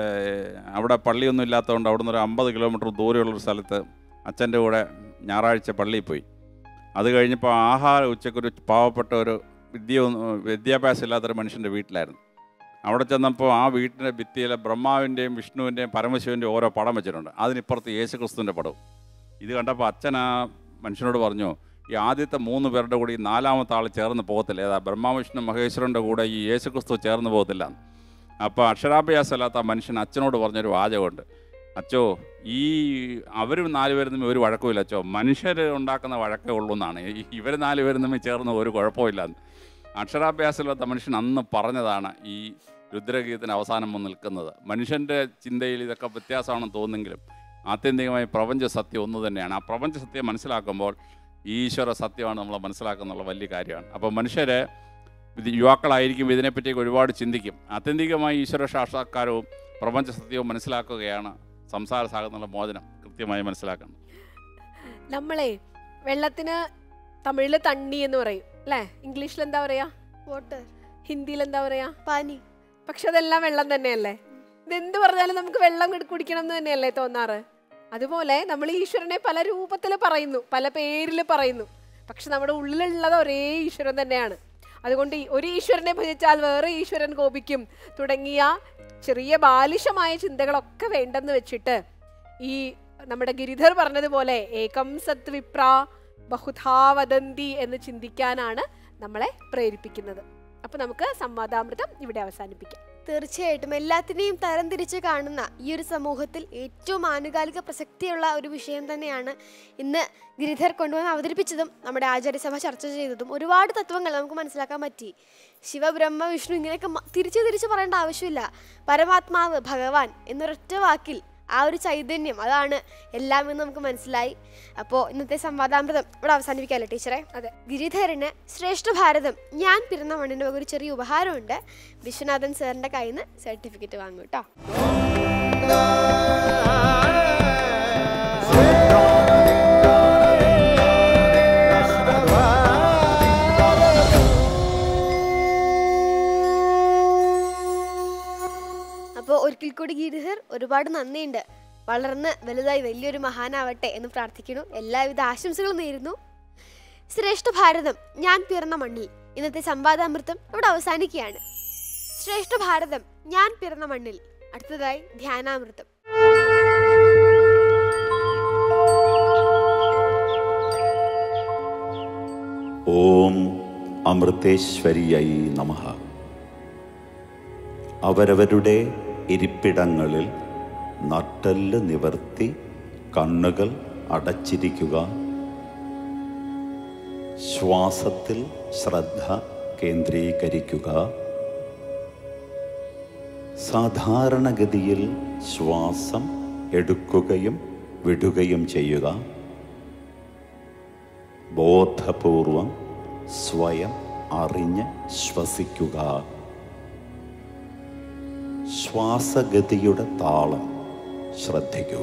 അവിടെ പള്ളിയൊന്നും ഇല്ലാത്തതുകൊണ്ട് അവിടെ നിന്ന് ഒരു അമ്പത് കിലോമീറ്റർ ദൂരെയുള്ളൊരു സ്ഥലത്ത് അച്ഛൻ്റെ കൂടെ ഞായറാഴ്ച പള്ളിയിൽ പോയി. അത് കഴിഞ്ഞപ്പോൾ ആഹാരം ഉച്ചക്കൊരു പാവപ്പെട്ട ഒരു വിദ്യ വിദ്യാഭ്യാസം ഇല്ലാത്തൊരു മനുഷ്യൻ്റെ വീട്ടിലായിരുന്നു. അവിടെ ചെന്നപ്പോൾ ആ വീട്ടിൻ്റെ ഭിത്തിയിലെ ബ്രഹ്മാവിൻ്റെയും വിഷ്ണുവിൻ്റെയും പരമശിവൻ്റെയും ഓരോ പടം വെച്ചിട്ടുണ്ട്. അതിനിപ്പുറത്ത് യേശു ക്രിസ്തുവിൻ്റെ പടവും. ഇത് കണ്ടപ്പോൾ അച്ഛൻ ആ മനുഷ്യനോട് പറഞ്ഞു, ഈ ആദ്യത്തെ മൂന്ന് പേരുടെ കൂടി ഈ നാലാമത്തെ ആൾ ചേർന്ന് പോകത്തില്ല. ഏതാ ബ്രഹ്മാവിഷ്ണു മഹേശ്വരൻ്റെ കൂടെ ഈ യേശു ക്രിസ്തു ചേർന്ന് പോകത്തില്ല. അപ്പോൾ അക്ഷരാഭ്യാസം അല്ലാത്ത മനുഷ്യൻ അച്ഛനോട് പറഞ്ഞൊരു വാചകമുണ്ട്, അച്ചോ ഈ അവർ നാല് പേരും തമ്മിൽ ഒരു വഴക്കമില്ല അച്ചോ, മനുഷ്യർ ഉണ്ടാക്കുന്ന വഴക്കേ ഉള്ളൂ എന്നാണ്. ഇവർ നാല് പേരും തമ്മിൽ ചേർന്ന് ഒരു കുഴപ്പമില്ല. അക്ഷരാഭ്യാസമില്ലാത്ത മനുഷ്യൻ അന്ന് പറഞ്ഞതാണ് ഈ രുദ്രഗീതത്തിന് അവസാനം വന്ന് നിൽക്കുന്നത്. മനുഷ്യൻ്റെ ചിന്തയിൽ ഇതൊക്കെ വ്യത്യാസമാണെന്ന് തോന്നുമെങ്കിലും ആത്യന്തികമായി പ്രപഞ്ച സത്യം ഒന്ന് തന്നെയാണ്. ആ പ്രപഞ്ച സത്യം മനസ്സിലാക്കുമ്പോൾ ഈശ്വര സത്യമാണ് നമ്മൾ മനസ്സിലാക്കുന്നുള്ള വലിയ കാര്യമാണ്. അപ്പോൾ മനുഷ്യരെ യുവാക്കളായിരിക്കും ഇതിനെപ്പറ്റിയൊക്കെ ഒരുപാട് ചിന്തിക്കും. ആത്യന്തികമായി ഈശ്വര സാക്ഷാത്കാരവും പ്രപഞ്ച സത്യവും മനസ്സിലാക്കുകയാണ് സംസാര സാഗരത്തിനുള്ള മോചനം കൃത്യമായി മനസ്സിലാക്കണം. നമ്മളെ വെള്ളത്തിന് തമിഴിൽ തണ്ണി എന്ന് പറയും അല്ലേ, ഇംഗ്ലീഷിൽ എന്താ പറയാ വാട്ടർ, ഹിന്ദിയിൽ എന്താ പറയാ പാനി. പക്ഷെ അതെല്ലാം വെള്ളം തന്നെയല്ലേ. ഇതെന്ത് പറഞ്ഞാലും നമുക്ക് വെള്ളം കുടിക്കണം എന്ന് തന്നെയല്ലേ തോന്നാറ്. അതുപോലെ നമ്മൾ ഈശ്വരനെ പല രൂപത്തിൽ പറയുന്നു, പല പേരിൽ പറയുന്നു, പക്ഷെ നമ്മുടെ ഉള്ളിലുള്ളത് ഒരേ ഈശ്വരൻ തന്നെയാണ്. അതുകൊണ്ട് ഒരു ഈശ്വരനെ ഭജിച്ചാൽ വേറെ ഈശ്വരൻ കോപിക്കും തുടങ്ങിയ ചെറിയ ബാലിശമായ ചിന്തകളൊക്കെ വേണ്ടെന്ന് വെച്ചിട്ട് ഈ നമ്മുടെ ഗിരിധർ പറഞ്ഞതുപോലെ ഏകം സത് വിപ്ര ബഹുധാ വദന്തി എന്ന് ചിന്തിക്കാനാണ് നമ്മളെ പ്രേരിപ്പിക്കുന്നത്. അപ്പൊ നമുക്ക് സംവാദാമൃതം ഇവിടെ അവസാനിപ്പിക്കാം. തീർച്ചയായിട്ടും എല്ലാത്തിനെയും തരംതിരിച്ച് കാണുന്ന ഈ ഒരു സമൂഹത്തിൽ ഏറ്റവും ആനുകാലിക പ്രസക്തിയുള്ള ഒരു വിഷയം തന്നെയാണ് ഇന്ന് ഗിരിധർ കൊണ്ടുവന്ന് അവതരിപ്പിച്ചതും നമ്മുടെ ആചാര്യസഭ ചർച്ച ചെയ്തതും. ഒരുപാട് തത്വങ്ങൾ നമുക്ക് മനസ്സിലാക്കാൻ പറ്റി. ശിവബ്രഹ്മ വിഷ്ണു ഇങ്ങനെയൊക്കെ തിരിച്ച് തിരിച്ച് പറയേണ്ട ആവശ്യമില്ല. പരമാത്മാവ് ഭഗവാൻ എന്നൊരൊറ്റ വാക്കിൽ ആ ഒരു ചൈതന്യം അതാണ് എല്ലാം എന്ന് നമുക്ക് മനസ്സിലായി. അപ്പോൾ ഇന്നത്തെ സംവാദാമൃതം ഇവിടെ അവസാനിപ്പിക്കാമല്ലോ ടീച്ചറെ? അതെ. ഗിരിധരന് ശ്രേഷ്ഠ ഭാരതം ഞാൻ പിറന്ന മണ്ണിൻ്റെ ഒരു ചെറിയ ഉപഹാരമുണ്ട്. വിശ്വനാഥൻ സാറിൻ്റെ കയ്യിൽ നിന്ന് സർട്ടിഫിക്കറ്റ് വാങ്ങും കേട്ടോ. അപ്പോൾ ഒരിക്കൽ കൂടി ഗിരിധർ ഒരുപാട് നന്ദിയുണ്ട്. വളർന്ന് വലുതായി വലിയൊരു മഹാനാവട്ടെ എന്ന് പ്രാർത്ഥിക്കുന്നു. എല്ലാവിധ ആശംസകളും നേരുന്നു. ശ്രേഷ്ഠ ഭാരതം ഞാൻ പിറന്ന മണ്ണിൽ ഇന്നത്തെ സംവാദാമൃതം ഇവിടെ അവസാനിക്കുകയാണ്. ശ്രേഷ്ഠ ഭാരതം ഞാൻ പിറന്ന മണ്ണിൽ അടുത്തതായി ധ്യാനാമൃതം. ഓം അമൃതേശ്വരിയായി നമഃ. അവരവരുടെ ഇരിപ്പിടങ്ങളിൽ നട്ടെല്ല് നിവർത്തി കണ്ണുകൾ അടച്ചിരിക്കുക. ശ്വാസത്തിൽ ശ്രദ്ധ കേന്ദ്രീകരിക്കുക. സാധാരണഗതിയിൽ ശ്വാസം എടുക്കുകയും വിടുകയും ചെയ്യുക. ബോധപൂർവം സ്വയം അറിഞ്ഞ് ശ്വസിക്കുക. ശ്വാസഗതിയുടെ താളം ശ്രദ്ധിക്കുക.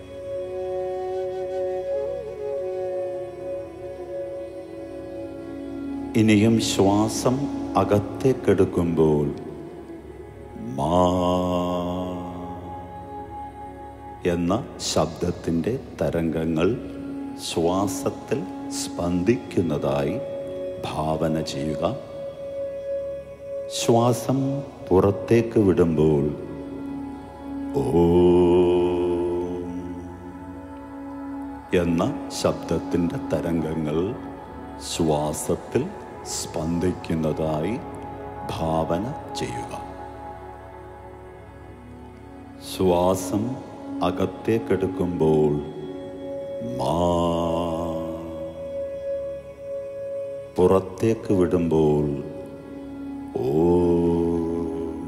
ഇനിയും ശ്വാസം അകത്തേക്കെടുക്കുമ്പോൾ മാ എന്ന ശബ്ദത്തിൻ്റെ തരംഗങ്ങൾ ശ്വാസത്തിൽ സ്പന്ദിക്കുന്നതായി ഭാവന ചെയ്യുക. ശ്വാസം പുറത്തേക്ക് വിടുമ്പോൾ ഓം എന്ന ശബ്ദത്തിൻ്റെ തരംഗങ്ങൾ ശ്വാസത്തിൽ സ്പന്ദിക്കുന്നതായി ഭാവന ചെയ്യുക. ശ്വാസം അകത്തേക്കെടുക്കുമ്പോൾ മാ, പുറത്തേക്ക് വിടുമ്പോൾ ഓം.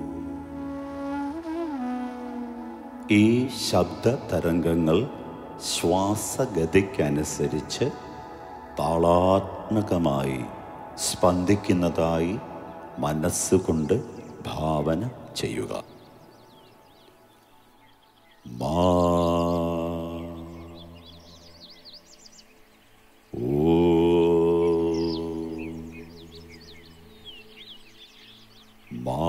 ഈ ശബ്ദ തരംഗങ്ങൾ ശ്വാസഗതിക്കനുസരിച്ച് താളാത്മകമായി സ്പന്ദിക്കുന്നതായി മനസ്സുകൊണ്ട് ഭാവന ചെയ്യുക. മാ, ഓം. മാ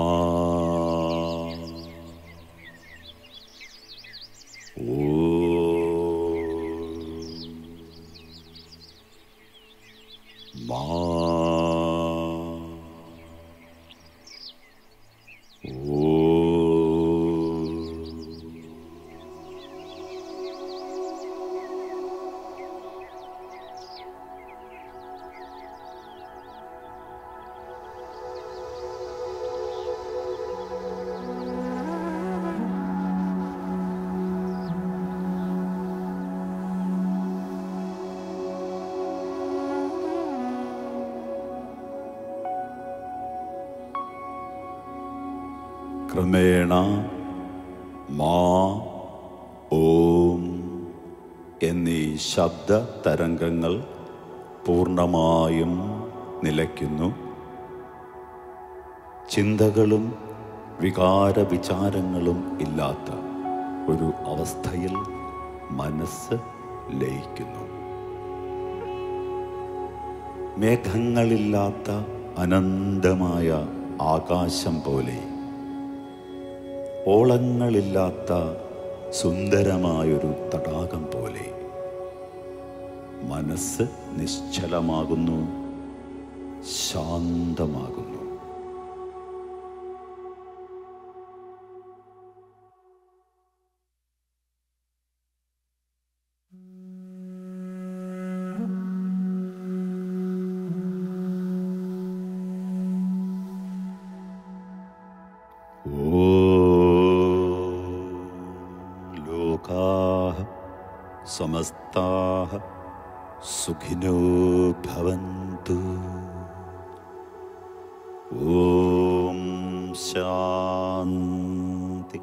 മാ ക്രമേണ മാ ഓം എന്നീ ശബ്ദ തരംഗങ്ങൾ പൂർണ്ണമായും നിലയ്ക്കുന്നു. ചിന്തകളും വികാര വിചാരങ്ങളും ഇല്ലാത്ത ഒരു അവസ്ഥയിൽ മനസ്സ് ലയിക്കുന്നു. മേഘങ്ങളില്ലാത്ത അനന്തമായ ആകാശം പോലെ, ഓളങ്ങളില്ലാത്ത സുന്ദരമായൊരു തടാകം പോലെ മനസ്സ് നിശ്ചലമാകുന്നു, ശാന്തമാകുന്നു. സമസ്താഃ സുഖിനോ ഭവന്തു. ഓം ശാന്തി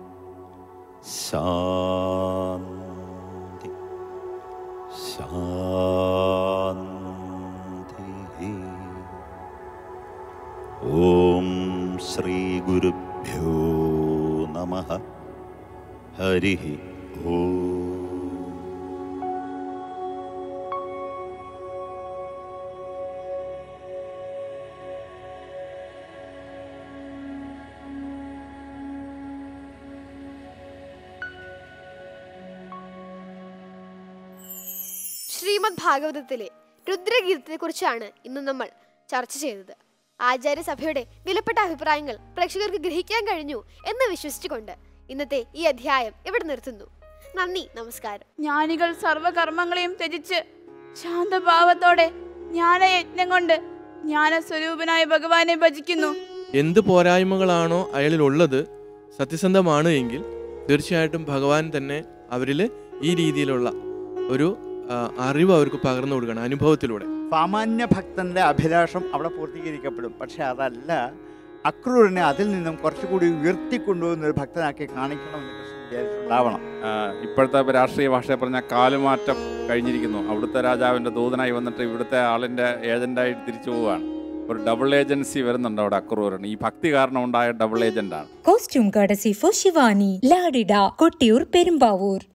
ശാന്തി ശാന്തി. ഓം ശ്രീ ഗുരുഭ്യോ നമഃ. ഹരി ഓം. ശ്രീമദ് ഭാഗവതത്തിലെ രുദ്രഗീതത്തെക്കുറിച്ചാണ് ഇന്ന് നമ്മൾ ചർച്ച ചെയ്തത്. ആചാര്യസഭയുടെ വിലപ്പെട്ട അഭിപ്രായങ്ങൾ പ്രേക്ഷകർക്ക് ഗ്രഹിക്കാൻ കഴിഞ്ഞു എന്ന് വിശ്വസിച്ചുകൊണ്ട് ഇന്നത്തെ ഈ അധ്യായം ഇവിടെ നിർത്തുന്നു. നന്ദി, നമസ്കാരം. ജ്ഞാനികൾ സർവകർമ്മങ്ങളെയും ത്യജിച്ച് ശാന്തഭാവത്തോടെ ജ്ഞാനയജ്ഞം കൊണ്ട് ജ്ഞാനസ്വരൂപനായ ഭഗവാനെ ഭജിക്കുന്നു. എന്ത് പോരായ്മകളാണോ അയാളിലുള്ളത് സത്യസന്ധമാണ് എങ്കിൽ തീർച്ചയായിട്ടും ഭഗവാൻ തന്നെ അവരിൽ ഈ രീതിയിലുള്ള ഒരു അറിവ് അവർക്ക് പകർന്നു കൊടുക്കണം അനുഭവത്തിലൂടെ. സാമാന്യ ഭക്തന്റെ അഭിലാഷം അവിടെ പൂർത്തീകരിക്കപ്പെടും. പക്ഷെ അതല്ല, അക്രൂരനെ അതിൽ നിന്നും കുറച്ചുകൂടി ഉയർത്തിക്കൊണ്ടുപോകുന്ന ഒരു ഭക്തനാക്കി കാണിക്കണമെന്ന് കൃഷ്ണൻ വിചാരിച്ചിട്ടുണ്ടാവണം. ഇപ്പോഴത്തെ രാഷ്ട്രീയ ഭാഷയെ പറഞ്ഞാൽ കാലുമാറ്റം കഴിഞ്ഞിരിക്കുന്നു. അവിടുത്തെ രാജാവിൻ്റെ ദൂതനായി വന്നിട്ട് ഇവിടുത്തെ ആളിൻ്റെ ഏജന്റായി തിരിച്ചു പോവുകയാണ്. ഒരു ഡബിൾ ഏജൻസി വരുന്നുണ്ട് അവിടെ അക്രൂരന്. ഈ ഭക്തി കാരണം ഉണ്ടായ ഡബിൾ ഏജന്റാണ്. കോസ്റ്റ്യൂം കടസി ഫോർ ശിവാനി, ലാഡിഡ, കൊട്ടിയൂർ, പെരുമ്പാവൂർ.